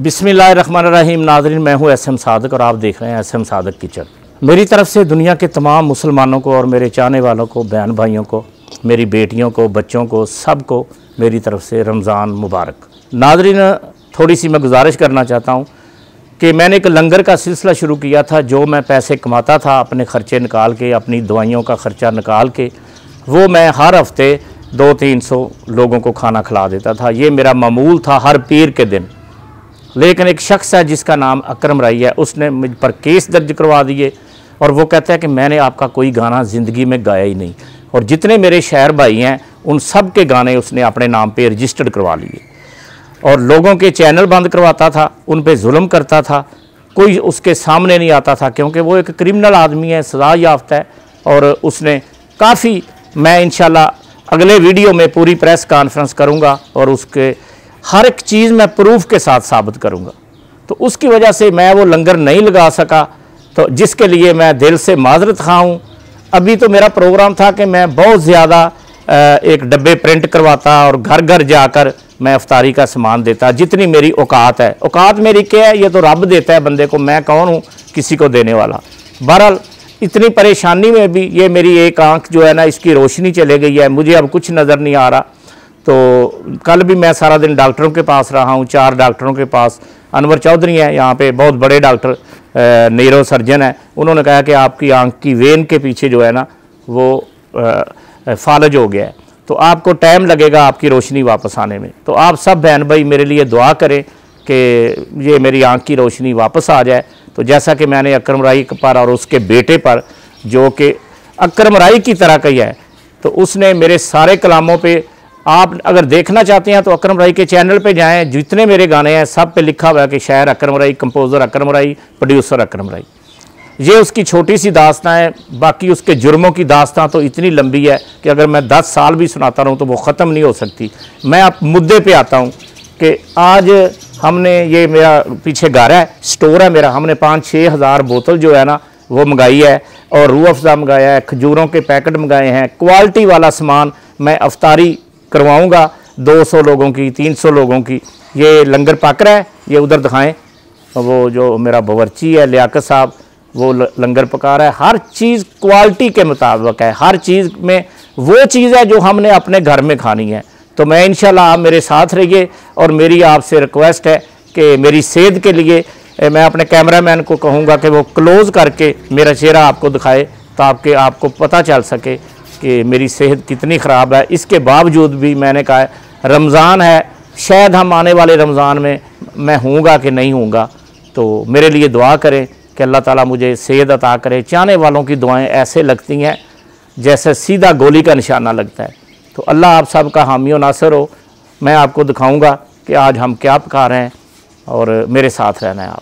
बिस्मिल्लाहिर्रहमानिर्रहीम। नाज़रीन, मैं हूँ SM सादक और आप देख रहे हैं SM सादक किचन। मेरी तरफ से दुनिया के तमाम मुसलमानों को और मेरे चाहने वालों को, बहन भाइयों को, मेरी बेटियों को, बच्चों को, सबको मेरी तरफ से रमज़ान मुबारक। नाज़रीन, थोड़ी सी मैं गुजारिश करना चाहता हूँ कि मैंने एक लंगर का सिलसिला शुरू किया था। जो मैं पैसे कमाता था अपने ख़र्चे निकाल के, अपनी दवाइयों का ख़र्चा निकाल के, वो मैं हर हफ़्ते 200-300 लोगों को खाना खिला देता था। ये मेरा मामूल था हर पीर के दिन। लेकिन एक शख्स है जिसका नाम अकरम राई है, उसने मुझ पर केस दर्ज करवा दिए और वो कहता है कि मैंने आपका कोई गाना ज़िंदगी में गाया ही नहीं, और जितने मेरे शहर भाई हैं उन सब के गाने उसने अपने नाम पे रजिस्टर्ड करवा लिए और लोगों के चैनल बंद करवाता था, उन पे जुल्म करता था। कोई उसके सामने नहीं आता था क्योंकि वो एक क्रिमिनल आदमी है, सज़ा याफ्ता है। और उसने काफ़ी, मैं इंशाल्लाह अगले वीडियो में पूरी प्रेस कॉन्फ्रेंस करूँगा और उसके हर एक चीज़ मैं प्रूफ के साथ साबित करूँगा। तो उसकी वजह से मैं वो लंगर नहीं लगा सका, तो जिसके लिए मैं दिल से माजरत खा हूँ। अभी तो मेरा प्रोग्राम था कि मैं बहुत ज़्यादा एक डब्बे प्रिंट करवाता और घर घर जाकर मैं इफ्तारी का सामान देता, जितनी मेरी औकात है। औकात मेरी क्या है, ये तो रब देता है बंदे को, मैं कौन हूँ किसी को देने वाला। बहरहाल इतनी परेशानी में भी ये मेरी एक आँख जो है ना, इसकी रोशनी चले गई है, मुझे अब कुछ नज़र नहीं आ रहा। तो कल भी मैं सारा दिन डॉक्टरों के पास रहा हूँ, 4 डॉक्टरों के पास। अनवर चौधरी हैं यहाँ पे, बहुत बड़े डॉक्टर, न्यूरो सर्जन है। उन्होंने कहा कि आपकी आंख की वेन के पीछे जो है ना वो फालज हो गया है, तो आपको टाइम लगेगा आपकी रोशनी वापस आने में। तो आप सब बहन भाई मेरे लिए दुआ करें कि ये मेरी आंख की रोशनी वापस आ जाए। तो जैसा कि मैंने अकरम राई पर और उसके बेटे पर, जो कि अकरम राई की तरह का ही है, तो उसने मेरे सारे कलामों पे, आप अगर देखना चाहते हैं तो अकरम राई के चैनल पे जाएं, जितने मेरे गाने हैं सब पे लिखा हुआ है कि शायर अकरम राई, कंपोज़र अकरम राई, प्रोड्यूसर अकरम राई। ये उसकी छोटी सी दास्तां है, बाकी उसके जुर्मों की दास्तां तो इतनी लंबी है कि अगर मैं 10 साल भी सुनाता रहूँ तो वो ख़त्म नहीं हो सकती। मैं अब मुद्दे पे आता हूँ कि आज हमने, ये मेरा पीछे घर है, स्टोर है मेरा, हमने 5-6 हज़ार बोतल जो है ना वो मंगाई है, और रूह अफ़ज़ा मंगाया है, खजूरों के पैकेट मंगाए हैं। क्वालिटी वाला सामान मैं अफ्तारी करवाऊँगा 200 लोगों की, 300 लोगों की। ये लंगर पक रहा है, ये उधर दिखाएं, वो जो मेरा बावर्ची है लियाकत साहब, वो लंगर पका रहा है। हर चीज़ क्वालिटी के मुताबिक है, हर चीज़ में वो चीज़ है जो हमने अपने घर में खानी है। तो मैं इंशाल्लाह आप मेरे साथ रहिए, और मेरी आपसे रिक्वेस्ट है कि मेरी सेहत के लिए मैं अपने कैमरामैन को कहूँगा कि वो क्लोज़ करके मेरा चेहरा आपको दिखाए, ताकि आपको पता चल सके कि मेरी सेहत कितनी ख़राब है। इसके बावजूद भी मैंने कहा है रमज़ान है, शायद हम आने वाले रमज़ान में मैं हूँगा कि नहीं हूँगा। तो मेरे लिए दुआ करें कि अल्लाह ताला मुझे सेहत अता करे। चाहने वालों की दुआएं ऐसे लगती हैं जैसे सीधा गोली का निशाना लगता है। तो अल्लाह आप सब का हामी व नासर हो। मैं आपको दिखाऊँगा कि आज हम क्या पका रहे हैं, और मेरे साथ रहना है आप।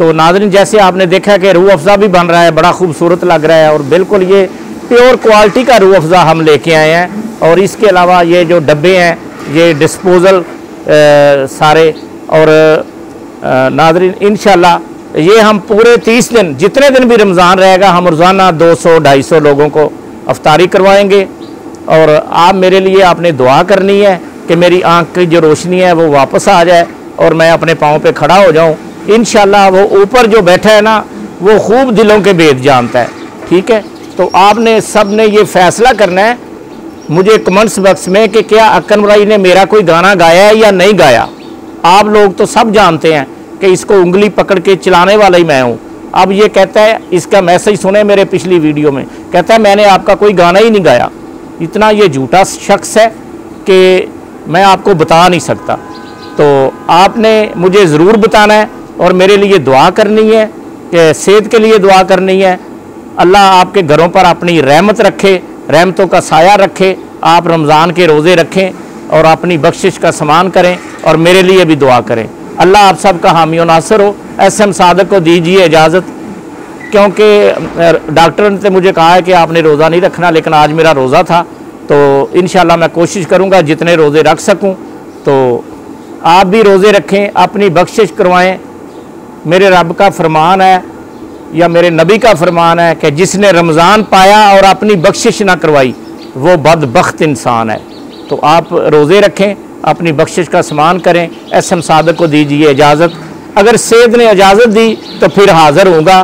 तो नाज़रीन, जैसे आपने देखा कि रूह अफ़ज़ा भी बन रहा है, बड़ा खूबसूरत लग रहा है और बिल्कुल ये प्योर क्वालिटी का रूह अफ़ज़ा हम लेके आए हैं। और इसके अलावा ये जो डब्बे हैं ये डिस्पोज़ल सारे। और नाज़रीन, इंशाल्लाह ये हम पूरे 30 दिन, जितने दिन भी रमज़ान रहेगा, हम रोज़ाना 200-250 लोगों को अफ्तारी करवाएंगे। और आप मेरे लिए आपने दुआ करनी है कि मेरी आँख की जो रोशनी है वो वापस आ जाए और मैं अपने पाँव पे खड़ा हो जाऊँ। इंशाल्लाह वो ऊपर जो बैठा है ना, वो खूब दिलों के भेद जानता है। ठीक है, तो आपने सब ने ये फ़ैसला करना है मुझे कमेंट्स बॉक्स में कि क्या अक्कन भाई ने मेरा कोई गाना गाया है या नहीं गाया। आप लोग तो सब जानते हैं कि इसको उंगली पकड़ के चलाने वाला ही मैं हूँ। अब ये कहता है, इसका मैसेज सुने मेरे पिछली वीडियो में, कहता है मैंने आपका कोई गाना ही नहीं गाया। इतना ये झूठा शख्स है कि मैं आपको बता नहीं सकता। तो आपने मुझे ज़रूर बताना है और मेरे लिए दुआ करनी है, कि सेहत के लिए दुआ करनी है। अल्लाह आपके घरों पर अपनी रहमत रखे, रहमतों का साया रखे, आप रमज़ान के रोज़े रखें और अपनी बख्शिश का समान करें और मेरे लिए भी दुआ करें। अल्लाह आप सब का हामी और नासर हो। SM सादक को दीजिए इजाज़त, क्योंकि डॉक्टर ने मुझे कहा है कि आपने रोज़ा नहीं रखना, लेकिन आज मेरा रोज़ा था। तो इंशाल्लाह मैं कोशिश करूँगा जितने रोज़े रख सकूँ। तो आप भी रोज़े रखें, अपनी बख्शिश करवाएं। मेरे रब का फरमान है या मेरे नबी का फरमान है कि जिसने रमज़ान पाया और अपनी बख्शिश ना करवाई वो बदबख्त इंसान है। तो आप रोज़े रखें, अपनी बख्शिश का समान करें। SM सादक को दीजिए इजाज़त। अगर सेहत ने इजाज़त दी तो फिर हाज़िर होऊंगा,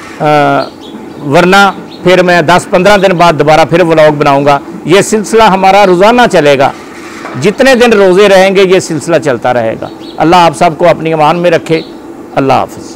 वरना फिर मैं 10-15 दिन बाद दोबारा फिर व्लॉग बनाऊंगा। ये सिलसिला हमारा रोज़ाना चलेगा, जितने दिन रोज़े रहेंगे ये सिलसिला चलता रहेगा। अल्लाह आप सबको अपनी अमान में रखे। अल्लाह हाफ़िज़।